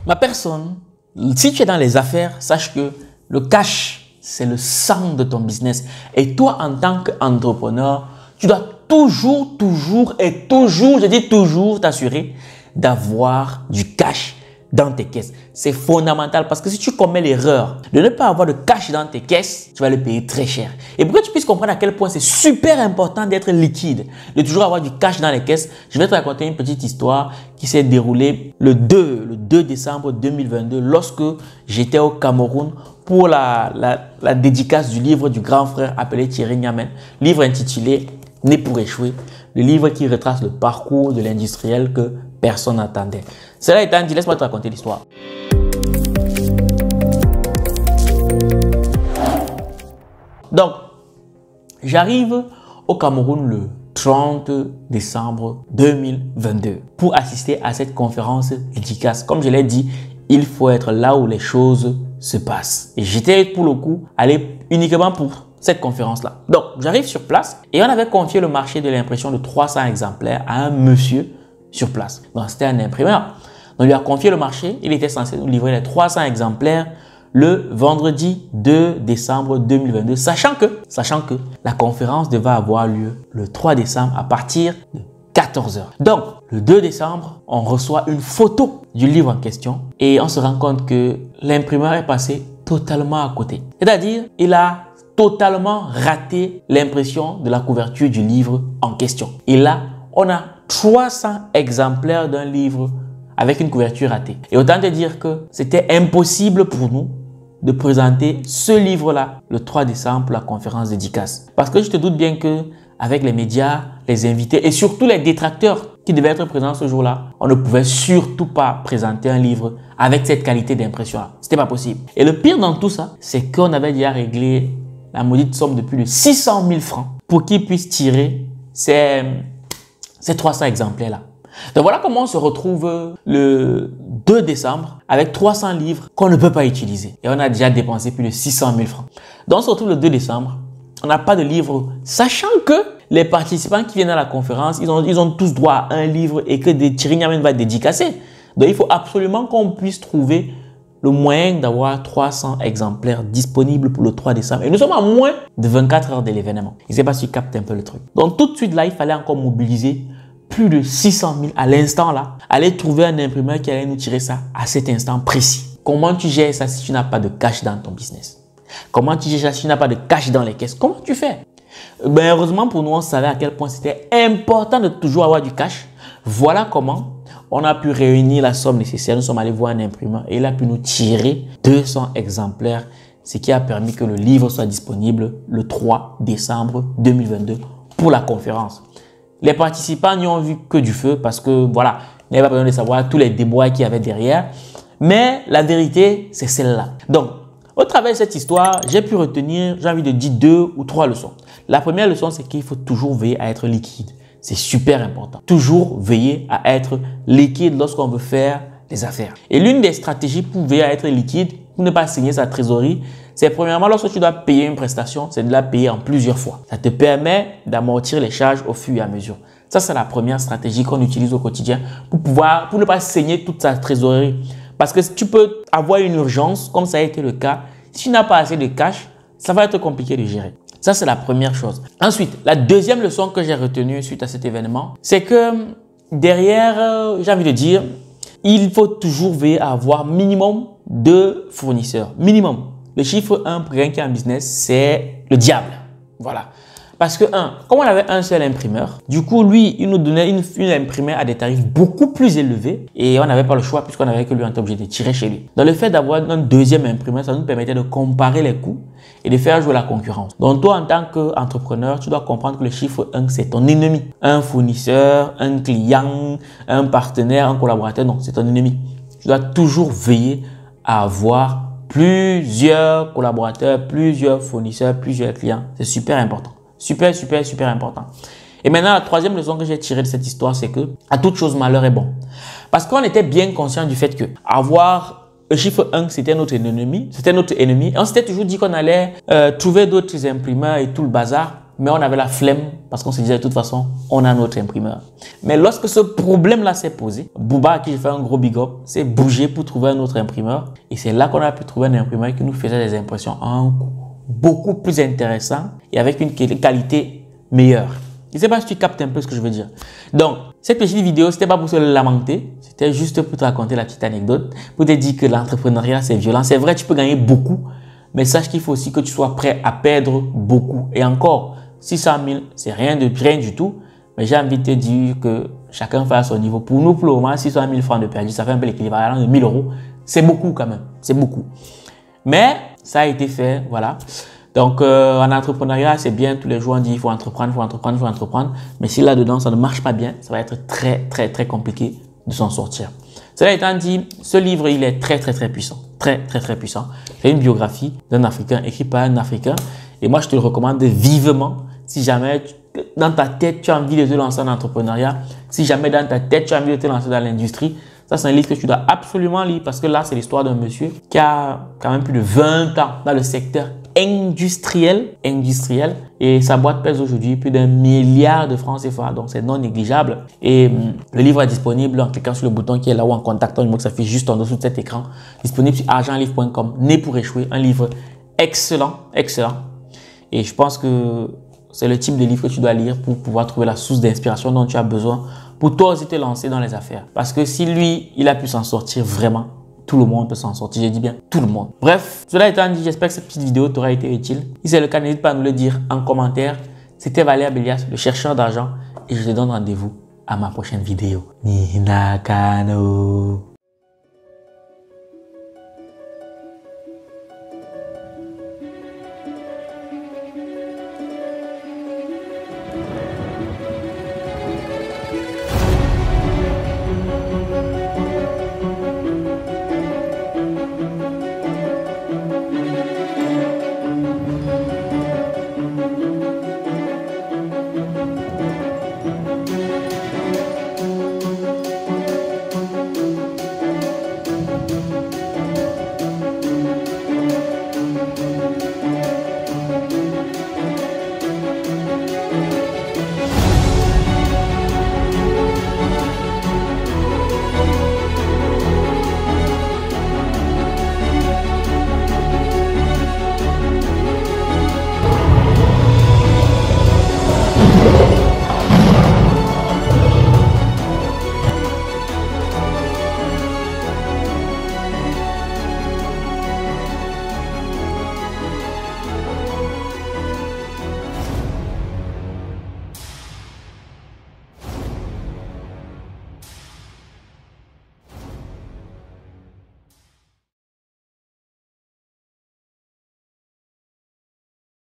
Ma personne, si tu es dans les affaires, sache que le cash, c'est le sang de ton business. Et toi, en tant qu'entrepreneur, tu dois toujours, je dis toujours, t'assurer d'avoir du cash dans tes caisses. C'est fondamental parce que si tu commets l'erreur de ne pas avoir de cash dans tes caisses, tu vas le payer très cher. Et pour que tu puisses comprendre à quel point c'est super important d'être liquide, de toujours avoir du cash dans les caisses, je vais te raconter une petite histoire qui s'est déroulée le 2 décembre 2022 lorsque j'étais au Cameroun pour la dédicace du livre du grand frère appelé Thierry Niamen, livre intitulé « Né pour échouer », le livre qui retrace le parcours de l'industriel que personne n'attendait. Cela étant dit, laisse-moi te raconter l'histoire. Donc, j'arrive au Cameroun le 30 décembre 2022 pour assister à cette conférence dédicace. Comme je l'ai dit, il faut être là où les choses se passent. Et j'étais pour le coup allé uniquement pour cette conférence-là. Donc, j'arrive sur place et on avait confié le marché de l'impression de 300 exemplaires à un monsieur sur place. Donc, c'était un imprimeur. On lui a confié le marché. Il était censé nous livrer les 300 exemplaires le vendredi 2 décembre 2022, sachant que la conférence devait avoir lieu le 3 décembre à partir de 14 h. Donc, le 2 décembre, on reçoit une photo du livre en question et on se rend compte que l'imprimeur est passé totalement à côté. C'est-à-dire, il a totalement raté l'impression de la couverture du livre en question. Et là, on a 300 exemplaires d'un livre avec une couverture ratée. Et autant te dire que c'était impossible pour nous de présenter ce livre-là le 3 décembre pour la conférence dédicace. Parce que je te doute bien que avec les médias, les invités et surtout les détracteurs qui devaient être présents ce jour-là, on ne pouvait surtout pas présenter un livre avec cette qualité d'impression-là. C'était pas possible. Et le pire dans tout ça, c'est qu'on avait déjà réglé la maudite somme de plus de 600 000 francs pour qu'ils puissent tirer ces 300 exemplaires-là. Donc voilà comment on se retrouve le 2 décembre avec 300 livres qu'on ne peut pas utiliser. Et on a déjà dépensé plus de 600 000 francs. Donc on se retrouve le 2 décembre, on n'a pas de livre, sachant que les participants qui viennent à la conférence, ils ont tous droit à un livre et que Thierry Niamen va dédicacer. Donc il faut absolument qu'on puisse trouver le moyen d'avoir 300 exemplaires disponibles pour le 3 décembre. Et nous sommes à moins de 24 heures de l'événement. Je ne sais pas si tu captes un peu le truc. Donc tout de suite là, il fallait encore mobiliser plus de 600 000 à l'instant là. Aller trouver un imprimeur qui allait nous tirer ça à cet instant précis. Comment tu gères ça si tu n'as pas de cash dans ton business? Comment tu gères ça si tu n'as pas de cash dans les caisses? Comment tu fais? Ben, heureusement pour nous, on savait à quel point c'était important de toujours avoir du cash. Voilà comment on a pu réunir la somme nécessaire. Nous sommes allés voir un imprimeur et il a pu nous tirer 200 exemplaires, ce qui a permis que le livre soit disponible le 3 décembre 2022 pour la conférence. Les participants n'y ont vu que du feu parce que voilà, il n'y avait pas besoin de savoir tous les déboires qu'il y avait derrière. Mais la vérité, c'est celle-là. Donc, au travers de cette histoire, j'ai pu retenir, j'ai envie de dire 2 ou 3 leçons. La première leçon, c'est qu'il faut toujours veiller à être liquide. C'est super important. Toujours veiller à être liquide lorsqu'on veut faire des affaires. Et l'une des stratégies pour veiller à être liquide, pour ne pas signer sa trésorerie, c'est premièrement lorsque tu dois payer une prestation, c'est de la payer en plusieurs fois. Ça te permet d'amortir les charges au fur et à mesure. Ça, c'est la première stratégie qu'on utilise au quotidien pour ne pas saigner toute sa trésorerie. Parce que tu peux avoir une urgence, comme ça a été le cas. Si tu n'as pas assez de cash, ça va être compliqué de gérer. Ça, c'est la première chose. Ensuite, la deuxième leçon que j'ai retenue suite à cet événement, c'est que derrière, j'ai envie de dire, il faut toujours veiller à avoir minimum 2 fournisseurs. Minimum. Le chiffre 1 pour quelqu'un qui est en business, c'est le diable. Voilà. Parce que comme on avait un seul imprimeur, du coup, lui, il nous donnait une imprimeur à des tarifs beaucoup plus élevés et on n'avait pas le choix puisqu'on n'avait que lui, on était obligé de tirer chez lui. Donc, le fait d'avoir un deuxième imprimeur, ça nous permettait de comparer les coûts et de faire jouer la concurrence. Donc, toi, en tant qu'entrepreneur, tu dois comprendre que le chiffre 1, c'est ton ennemi. Un fournisseur, un client, un partenaire, un collaborateur, non, c'est ton ennemi. Tu dois toujours veiller à avoir plusieurs collaborateurs, plusieurs fournisseurs, plusieurs clients. C'est super important. Super important. Et maintenant, la troisième leçon que j'ai tirée de cette histoire, c'est que à toute chose, malheur est bon. Parce qu'on était bien conscient du fait que avoir le chiffre 1, c'était notre ennemi. Et on s'était toujours dit qu'on allait trouver d'autres imprimeurs et tout le bazar. mais on avait la flemme parce qu'on se disait de toute façon, on a notre imprimeur. Mais lorsque ce problème-là s'est posé, Booba, à qui j'ai fait un gros big up, s'est bougé pour trouver un autre imprimeur. Et c'est là qu'on a pu trouver un imprimeur qui nous faisait des impressions à un coût beaucoup plus intéressant et avec une qualité meilleure. Je ne sais pas si tu captes un peu ce que je veux dire. Donc, cette petite vidéo, c'était pas pour se lamenter, c'était juste pour te raconter la petite anecdote, pour te dire que l'entrepreneuriat, c'est violent. C'est vrai, tu peux gagner beaucoup, mais sache qu'il faut aussi que tu sois prêt à perdre beaucoup. Et encore, 600 000, c'est rien du tout, mais j'ai envie de te dire que chacun fait à son niveau. Pour nous, pour le moment, 600 000 francs de perdu, ça fait un peu l'équivalent de 1000 euros. C'est beaucoup quand même, c'est beaucoup. Mais ça a été fait, voilà. Donc, en entrepreneuriat, c'est bien, tous les jours on dit il faut entreprendre, il faut entreprendre, il faut entreprendre. Mais si là-dedans, ça ne marche pas bien, ça va être très compliqué de s'en sortir. Cela étant dit, ce livre, il est très puissant. Très puissant. C'est une biographie d'un Africain, écrite par un Africain. Et moi, je te le recommande vivement. Si jamais dans ta tête, tu as envie de te lancer en entrepreneuriat, si jamais dans ta tête, tu as envie de te lancer dans l'industrie, ça, c'est un livre que tu dois absolument lire parce que là, c'est l'histoire d'un monsieur qui a quand même plus de 20 ans dans le secteur industriel et sa boîte pèse aujourd'hui plus d'1 milliard de francs CFA, donc c'est non négligeable. Et le livre est disponible en cliquant sur le bouton qui est là ou en contactant le numéro qui s'affiche juste en dessous de cet écran, disponible sur argentlivre.com. Né pour échouer, un livre excellent. Et je pense que c'est le type de livre que tu dois lire pour pouvoir trouver la source d'inspiration dont tu as besoin pour toi aussi te lancer dans les affaires. Parce que si lui, il a pu s'en sortir vraiment, tout le monde peut s'en sortir. Je dis bien tout le monde. Bref, cela étant dit, j'espère que cette petite vidéo t'aura été utile. Si c'est le cas, n'hésite pas à nous le dire en commentaire. C'était Valère Bélias, le chercheur d'argent. Et je te donne rendez-vous à ma prochaine vidéo. Ninakano.